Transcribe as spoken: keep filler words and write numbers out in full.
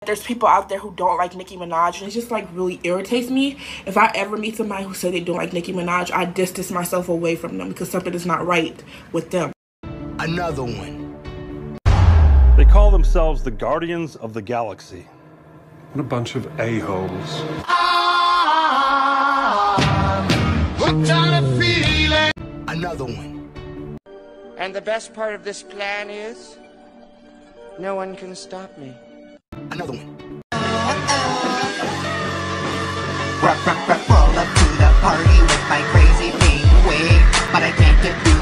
There's people out there who don't like Nicki Minaj, and it just like really irritates me. If I ever meet somebody who say they don't like Nicki Minaj, I distance myself away from them because something is not right with them. Another one. They call themselves the Guardians of the Galaxy. What a bunch of a-holes. Another one. And the best part of this plan is, no one can stop me. Another one. Roll up to the party with my crazy pink wig, but I can't get through.